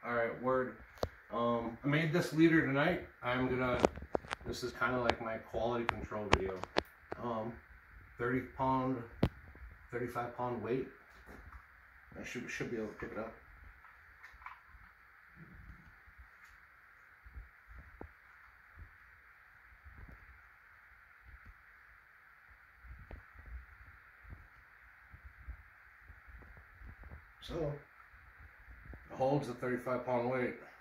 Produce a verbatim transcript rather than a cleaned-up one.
Alright, word. Um, I made this leader tonight. I'm gonna, this is kind of like my quality control video. Um, thirty pound, thirty-five pound weight. I should, should be able to pick it up. So, it holds a thirty-five pound weight.